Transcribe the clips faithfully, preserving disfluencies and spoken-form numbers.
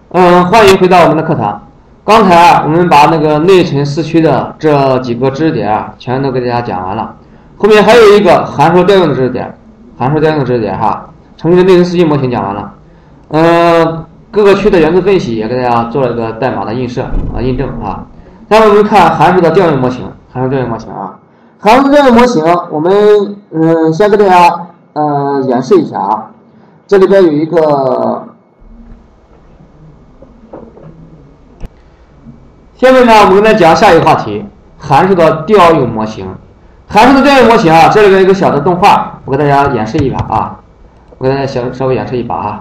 嗯，欢迎回到我们的课堂。刚才啊，我们把那个内存四驱的这几个知识点啊，全都给大家讲完了。后面还有一个函数调用的知识点，函数调用的知识点哈，程序的内存四驱模型讲完了。嗯，各个区的元素分析也给大家做了一个代码的映射啊、印证啊。下面我们看函数的调用模型，函数调用模型啊，函数调用模型，我们嗯先给大家呃演示一下啊。这里边有一个。下面呢，我们来讲下一个话题，函数的调用模型。函数的调用模型啊，这里边有一个小的动画，我给大家演示一把啊，我给大家小稍微演示一把啊。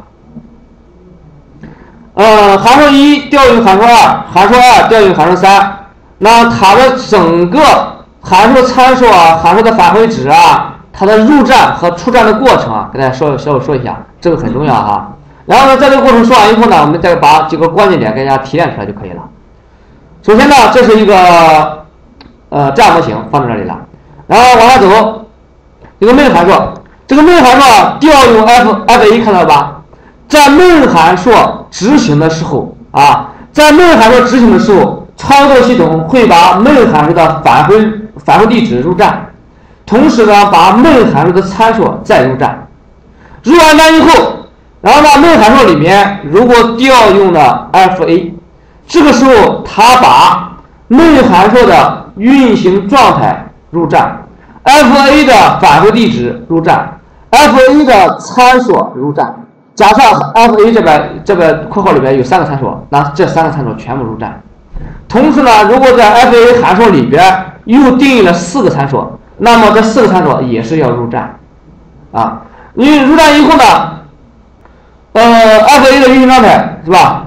呃，函数一调用函数二，函数二调用函数三，那它的整个函数参数啊，函数的返回值啊，它的入站和出站的过程啊，给大家稍微稍微说一下，这个很重要哈。然后呢，在这个过程说完以后呢，我们再把几个关键点给大家提炼出来就可以了。首先呢，这是一个呃这样模型放在这里了，然后往下走，这个main函数，这个main函数调用 f f a 看到吧？在main函数执行的时候啊，在main函数执行的时候，操作系统会把main函数的返回返回地址入站，同时呢，把main函数的参数再入站。入完站以后，然后呢main函数里面如果调用了 f a。这个时候，它把main函数的运行状态入站 ，f a 的返回地址入站 ，f a 的参数入站。假设 f a 这边这边括号里边有三个参数，那这三个参数全部入站。同时呢，如果在 f a 函数里边又定义了四个参数，那么这四个参数也是要入站啊。你入站以后呢，呃 ，f a 的运行状态是吧？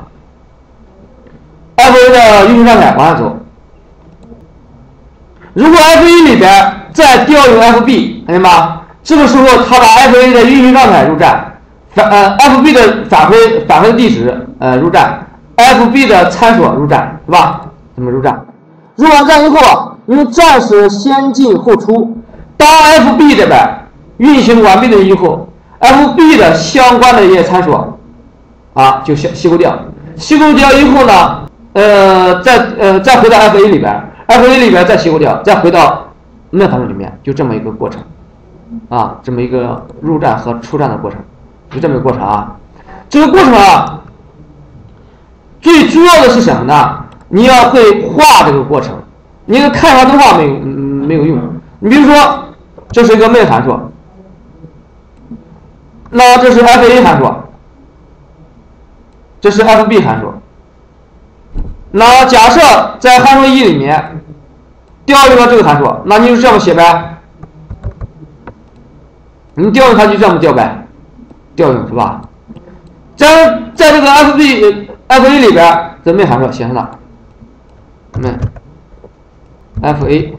f a 的运行状态往下走，如果 f a 里边再调用 f b， 看见吗？这个时候它把 f a 的运行状态入站，返呃 f b 的返回返回地址呃入站 ，f b 的参数入站，是吧？怎么入站？入完站以后，因为站是先进后出，当 f b 这边运行完毕了以后 ，f b 的相关的一些参数啊就吸吸收掉，吸收掉以后呢？呃，再呃再回到 f a 里边 ，f a 里边再吸收掉，再回到main函数里面，就这么一个过程，啊，这么一个入站和出站的过程，就这么一个过程啊。这个过程啊，最主要的是什么呢？你要会画这个过程，你看一下动画没有、嗯、没有用。你比如说，这是一个main函数，那这是 f a 函数，这是 f b 函数。那假设在函数一里面调用了这个函数，那你就这么写呗，你调用它就这么调呗，调用是吧？在在这个 f b f a 里边的main函数写上了 main f a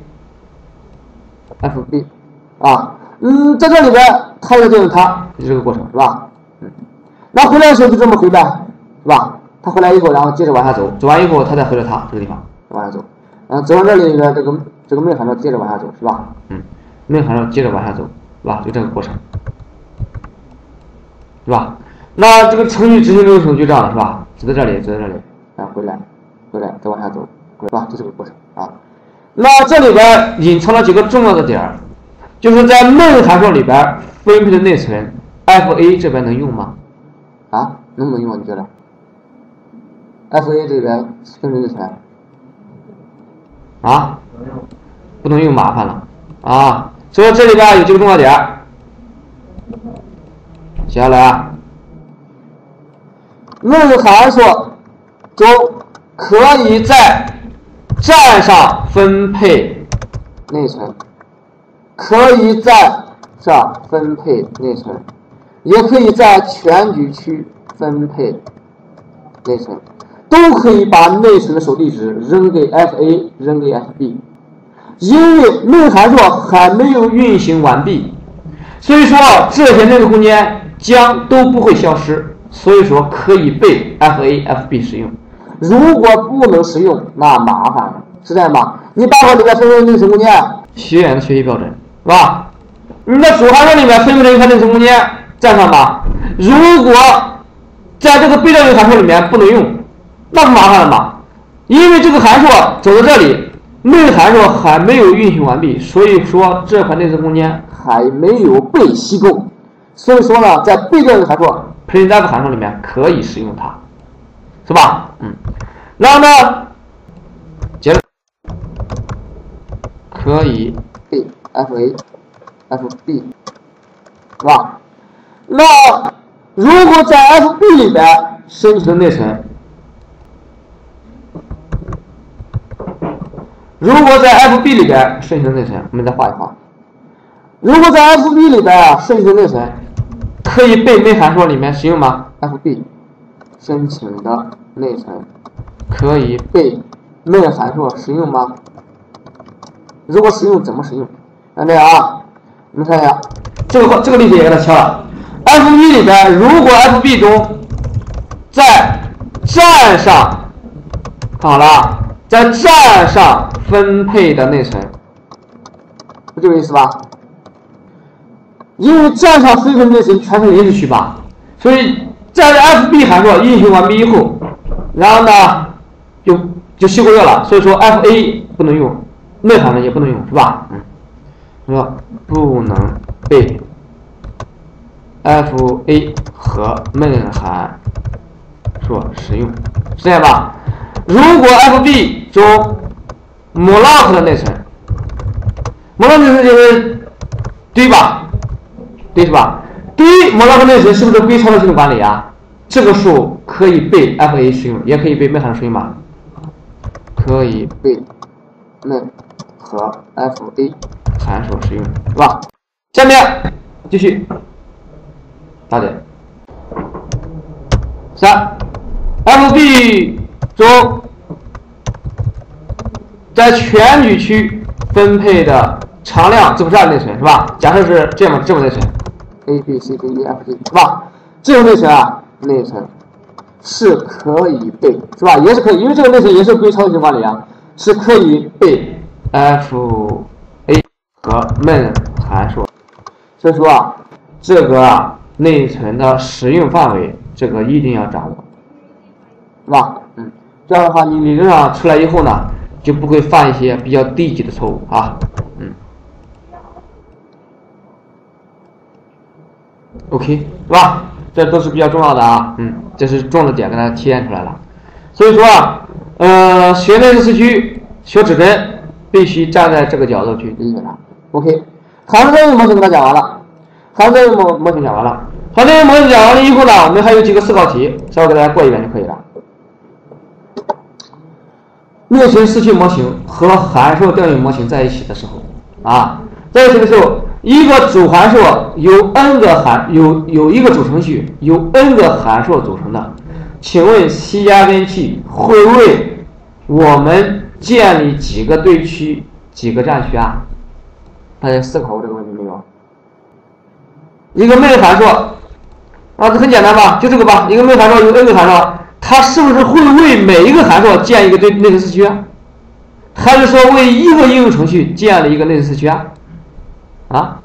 f b 啊，嗯，在这里边它要调用它，就这个过程是吧？嗯，那回来的时候就这么回呗，是吧？他回来以后，然后接着往下走，走完以后，他再回到他这个地方往下走，嗯，走到这里边，这个这个main函数接着往下走，是吧？嗯，main函数接着往下走，是吧？就这个过程，是吧？那这个程序执行流程就这样了，是吧？走到这里，走到这里，然后回来，回来，再往下走，是吧？就这个过程啊。那这里边隐藏了几个重要的点儿，就是在main函数里边分配的内存 f a 这边能用吗？啊，能不能用啊？你觉得？ f a 这边分配内存啊，不能用，麻烦了啊！所以这里边有几个重要点，写下来啊。main函数中可以在站上分配内存，可以在上分配内存，也可以在全局区分配内存。 都可以把内存的守地址扔给 f a 扔给 f b， 因为main函数还没有运行完毕，所以说这些内存空间将都不会消失，所以说可以被 f a f b 使用。如果不能使用，那麻烦了，是这样吧？你把我里面分配内存空间，学员的学习标准是吧？你在主函数里面分配了一块内存空间，占上吧。如果在这个被调用函数里面不能用，那不麻烦了吗？因为这个函数走到这里，main函数还没有运行完毕，所以说这块内存空间还没有被吸够，所以说呢，在被调用函数 printf 函数里面可以使用它，是吧？嗯，然后呢，接着可以被 fa、fb， 是吧？那如果在 F B 里边申请内存，如果在 F B 里边申请内存，我们再画一画。如果在 F B 里边啊申请内存，可以被main函数里面使用吗 ？F B 申请的内存可以被main函数使用吗？如果使用，怎么使用？看这个啊，你们看一下，这个这个例子也给它敲了。F B 里边，如果 F B 中在站上，看好了，在站上分配的内存，不这个意思吧？因为站上分配内存全是临时区吧，所以在 F B 函数运行完毕以后，然后呢就就吸过热了，所以说 F A 不能用，main函数也不能用，是吧？嗯，说不能被F A 和main函数使用，是这样吧？如果 F B 中 malloc 的内存 ，malloc 内存就是堆吧，堆是吧？堆 malloc 内存是不是归操作系统管理啊？这个数可以被 F A 使用，也可以被main函数使用吧？可以被 main 和 F A 函数使用，是吧？下面继续。打点三 ，F B 中在全局区分配的常量字符串内存是吧？假设是这么这么内存 ，A B C D E F G 是吧？这种内存啊，内存是可以被是吧？也是可以，因为这个内存也是归操作系统管理啊，是可以被 F A 和 main 函数。所以说啊，这个啊。内存的使用范围，这个一定要掌握，是吧？嗯，这样的话，你理论上出来以后呢，就不会犯一些比较低级的错误啊。嗯 ，OK， 是吧？这都是比较重要的啊。嗯，这是重的点，给大家体现出来了。所以说啊，呃，学内存四驱，学指针，必须站在这个角度去理解它。OK， 函数调用模型给大家讲完了。函数调用模模型讲完了，函数调用模型讲完了以后呢，我们还有几个思考题，稍微给大家过一遍就可以了。内存四驱模型和函数调用模型在一起的时候，啊，在一起的时候，一个主函数由 n 个函有有一个主程序由 n 个函数组成的，请问 C 压根器会为我们建立几个对区、几个站区啊？大家思考过这个问题没有？一个main函数啊，这很简单吧？就这个吧，一个main函数有 n 个函数，它是不是会为每一个函数建一个对内存四驱啊？还是说为一个应用程序建立一个内存四驱啊？啊？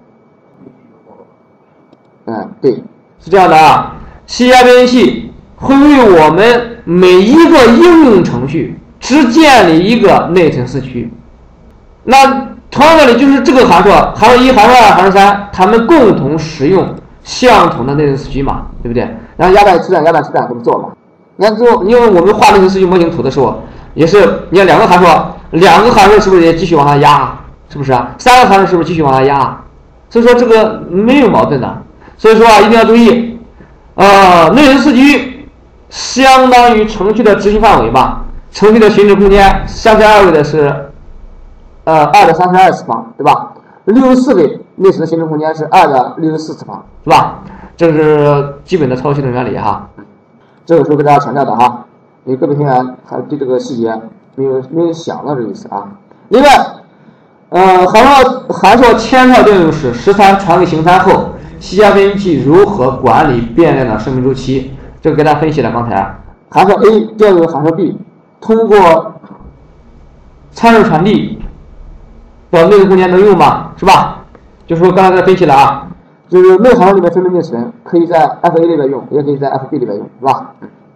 嗯，对，是这样的啊。C 压编辑器会为我们每一个应用程序只建立一个内存四驱。那同样道理，就是这个函数，函数一、函数二、函数三，它们共同使用相同的内存四驱嘛，对不对？然后压代出站、压代出站这么做嘛。你看，就因为我们画内存四驱模型图的时候，也是你看两个函数，两个函数是不是也继续往下压？是不是啊？三个函数是不是继续往下压？所以说这个没有矛盾的。所以说啊，一定要注意，呃，内存四驱相当于程序的执行范围吧，程序的寻值空间，三十二位的是。呃，二的三十二次方，对吧？六十四位内存的寻值空间是二的六十四次方，是吧？这是基本的操作系统原理哈。这个是给大家强调的哈，因为个别学员还对这个细节没有没有想到这个意思啊。另外，呃，函数函数千套调用时，十三传给形三后，C 加编辑器如何管理变量的生命周期？这个给大家分析了，刚才函数 A 调用函数 B， 通过参数传递。保内存空间能用吗？是吧？就是说刚才在分析了啊， 就是内函数里面分配内存，可以在 F A 里边用，也可以在 F B 里边用，是吧？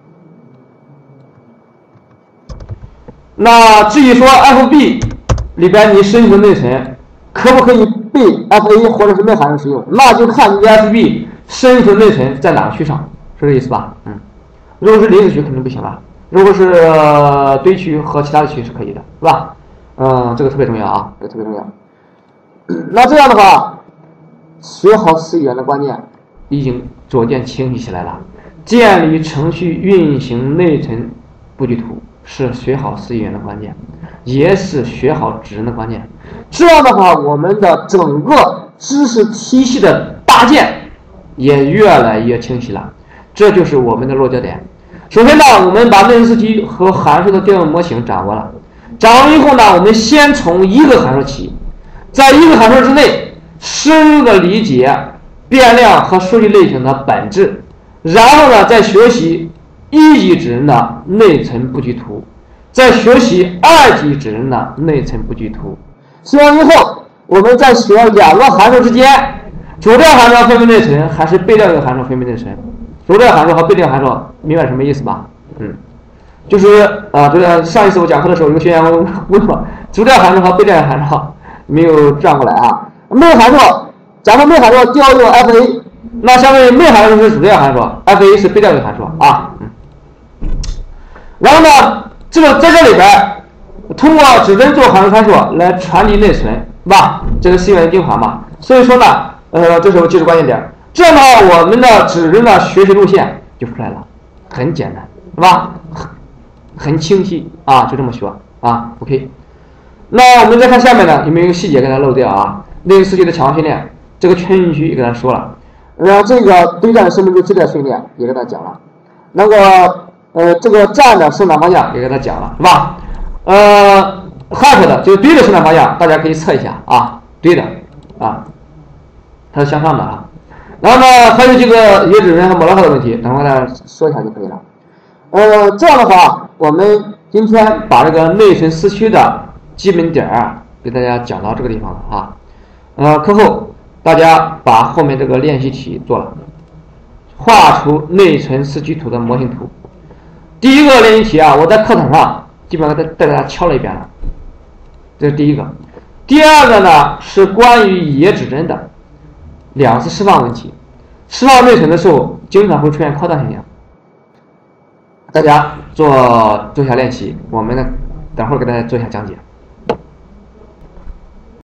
那至于说 F B 里边你申请的内存可不可以被 F A 或者是内函数使用，那就看你的 F B 申请的内存在哪个区上，是这意思吧？嗯，如果是临时区肯定不行了，如果是堆区和其他的区是可以的，是吧？嗯，这个特别重要啊，这个特别重要。那这样的话，学好 C 语言的关键已经逐渐清晰起来了。建立程序运行内存布局图是学好 C 语言的关键，也是学好指令的关键。这样的话，我们的整个知识体系的搭建也越来越清晰了。这就是我们的落脚点。首先呢，我们把内存司机和函数的调用模型掌握了。掌握以后呢，我们先从一个函数起，在一个函数之内深入的理解变量和数据类型的本质，然后呢，再学习一级指令的内存布局图，再学习二级指令的内存布局图。学完以后，我们再学两个函数之间主调函数分配内存还是被调用函数分配内存。主调函数和被调函数明白什么意思吧？嗯。就是啊，这个上一次我讲课的时候，有个学员问我，主调函数和被调函数没有转过来啊。内函数，咱们内函数调用 F A， 那相当于内函数是主调函数 ，F A 是被调用函数啊。嗯。然后呢，这个在这里边，通过指针做函数参数来传递内存，是吧？这个 C 语言的精华嘛。所以说呢，呃，这时候记住关键点。这样的话，我们的指针的学习路线就出来了，很简单，是吧？很清晰啊，就这么学啊 ，OK。那我们再看下面呢，有没有一个细节给它漏掉啊？内存司机的强化训练，这个全运区也给他说了，然后这个堆栈生命周期的训练也给他讲了，那个呃这个站的生长方向也给他讲了，是吧？呃 ，heap 的就是堆的生长方向，大家可以测一下啊，堆的啊，它是向上的啊。然后呢，还有这个野指人和摩拉克的问题，等会儿给大家说一下就可以了。呃，这样的话，我们今天把这个内存四驱的基本点儿给大家讲到这个地方了啊。呃，课后大家把后面这个练习题做了，画出内存四驱图的模型图。第一个练习题啊，我在课堂上基本上带带大家敲了一遍了，这是第一个。第二个呢是关于野指针的两次释放问题，释放内存的时候经常会出现扩大现象。大家做做一下练习，我们呢等会儿给大家做一下讲解。